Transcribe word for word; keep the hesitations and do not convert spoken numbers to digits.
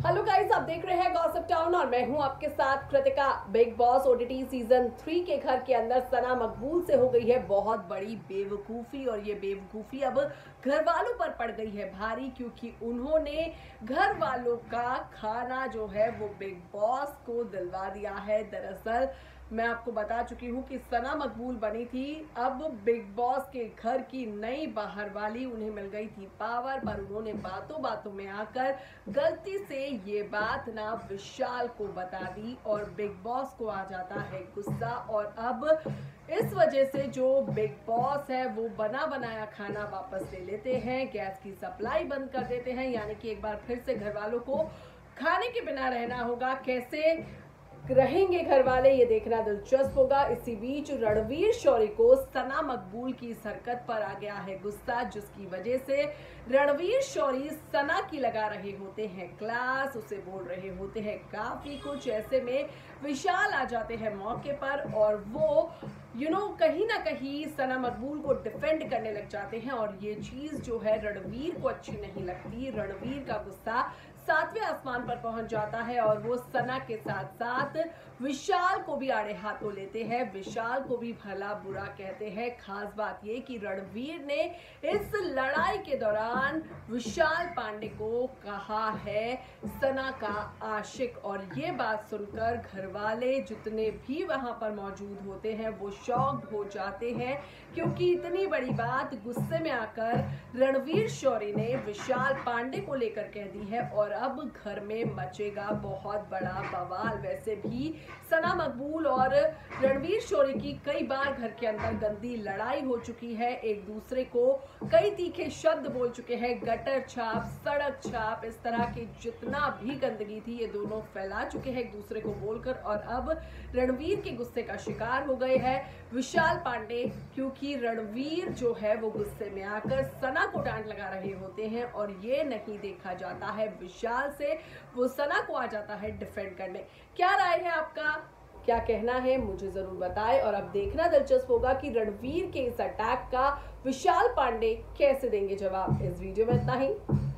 Hello guys, आप देख रहे हैं गॉसिप टाउन और मैं हूं आपके साथ Kritika. Bigg Boss OTT season three के घर के अंदर सना मकबूल से हो गई है बहुत बड़ी बेवकूफ़ी और ये बेवकूफ़ी अब घर वालों पर पड़ गई है भारी, क्योंकि उन्होंने घर वालों का खाना जो है वो बिग बॉस को दिलवा दिया है। दरअसल मैं आपको बता चुकी हूँ कि सना मकबूल बनी थी अब बिग बॉस के घर की नई बाहर वाली, उन्हें मिल गई थी पावर, पर उन्होंने बातों बातों में आकर गलती से ये बात ना विशाल को बता दी और बिग बॉस को आ जाता है गुस्सा। और अब इस वजह से जो बिग बॉस है वो बना बनाया खाना वापस ले लेते हैं, गैस की सप्लाई बंद कर देते हैं, यानी कि एक बार फिर से घर वालों को खाने के बिना रहना होगा। कैसे रहेंगे घर वाले, ये देखना दिलचस्प होगा। इसी बीच रणवीर शौरी को सना मकबूल की इस हरकत पर आ गया है गुस्सा, जिसकी वजह से रणवीर शौरी सना की लगा रहे होते हैं क्लास, उसे बोल रहे होते हैं काफी कुछ। ऐसे में विशाल आ जाते हैं मौके पर और वो यू you नो know, कहीं ना कहीं सना मकबूल को डिफेंड करने लग जाते हैं और ये चीज जो है रणवीर को अच्छी नहीं लगती। रणवीर का गुस्सा सातवें आसमान पर पहुंच जाता है और वो सना के साथ साथ विशाल को भी आड़े हाथों लेते हैं, विशाल को भी भला बुरा कहते हैं। खास बात ये कि रणवीर ने इस लड़ाई के दौरान विशाल पांडे को कहा है सना का आशिक, और ये बात सुनकर घर वाले जितने भी वहां पर मौजूद होते हैं वो शॉक्ड हो जाते हैं, क्योंकि इतनी बड़ी बात गुस्से में आकर रणवीर शौरी ने विशाल पांडे को लेकर कह दी है और अब घर में मचेगा बहुत बड़ा बवाल। वैसे भी सना मकबूल और रणवीर शौरी की कई बार घर के अंदर गंदी लड़ाई हो चुकी है, एक दूसरे को कई तीखे शब्द बोल चुके हैं, गटर छाप, सड़क छाप, इस तरह की जितना भी गंदगी थी ये दोनों फैला चुके हैं एक दूसरे को बोलकर। और अब रणवीर के गुस्से का शिकार हो गए हैं विशाल पांडे, क्योंकि रणवीर जो है वो गुस्से में आकर सना को डांट लगा रहे होते हैं और ये नहीं देखा जाता है विशाल से, वो सना को आ जाता है डिफेंड करने। क्या राय है आपका, क्या कहना है, मुझे जरूर बताएं। और अब देखना दिलचस्प होगा कि रणवीर के इस अटैक का विशाल पांडे कैसे देंगे जवाब। इस वीडियो में इतना ही।